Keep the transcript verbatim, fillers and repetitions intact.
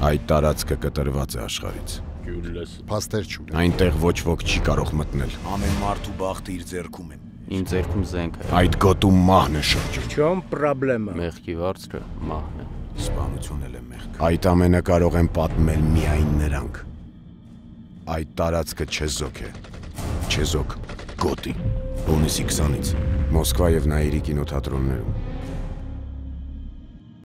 Այդ տարածքը կտրված է աշխարհից։ Փաստեր չունեմ։ Այնտեղ ոչ ոք չի կարող մտնել։ Ամեն մարդու բախտը իր ձեռքում է։ Իմ ձեռքում զենք է։ Այդ գոտում մահն է շրջում։ Չոմ պրոբլեմա։ Մեղքի վարձը մահն է։ Սպանություն էլ է մեղք։ Այդ ամենը կարող են պատմել միայն նրանք։ Այդ տարածքը չեզոք է։ Չեզոք գոտի։ Հունիսի քսանից Մոսկվա եւ Նաիրի կինոթատրոններում։